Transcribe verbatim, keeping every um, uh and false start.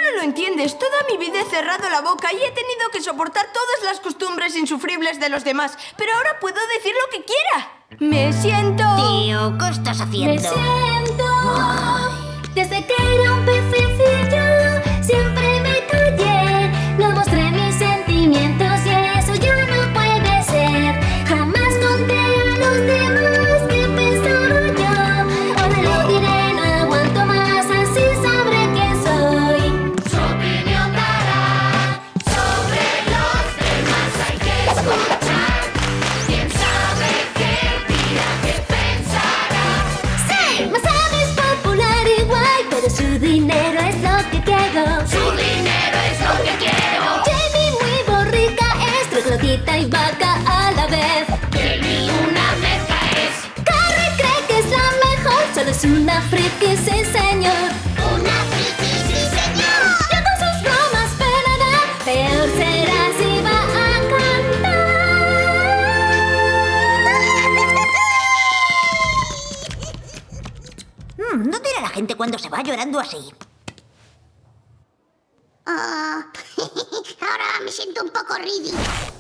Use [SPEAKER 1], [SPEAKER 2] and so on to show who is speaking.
[SPEAKER 1] no lo entiendes. Toda mi vida he cerrado la boca y he tenido que soportar todas las costumbres insufribles de los demás. Pero ahora puedo decir lo que quiera. Me siento...
[SPEAKER 2] Tío, ¿qué estás haciendo?
[SPEAKER 3] Me siento... Ay. Desde que era un pececillo siempre me callé. No mostré mis sentimientos y eso ya no puede ser. Jamás conté a los demás qué pensaba yo. Ahora lo diré, no aguanto más, así sabré quién soy.
[SPEAKER 4] Su opinión dará sobre los demás, hay que escuchar. ¿Quién sabe qué dirá, qué pensará?
[SPEAKER 3] ¡Sí! Masami es popular y guay, pero su dinero es lo que quiero.
[SPEAKER 4] Su dinero es lo que quiero.
[SPEAKER 3] Jamie muy borrica es troglodita y vaca a la vez.
[SPEAKER 4] Jamie una mezcla es.
[SPEAKER 3] Carrie cree que es la mejor, solo es una friki, sí señor.
[SPEAKER 4] Una friki, sí señor.
[SPEAKER 3] Ya con sus bromas peleará, peor será si va a cantar.
[SPEAKER 2] Mm, ¿Dónde irá la gente cuando se va llorando así?
[SPEAKER 5] Ah, ahora me siento un poco ridículo.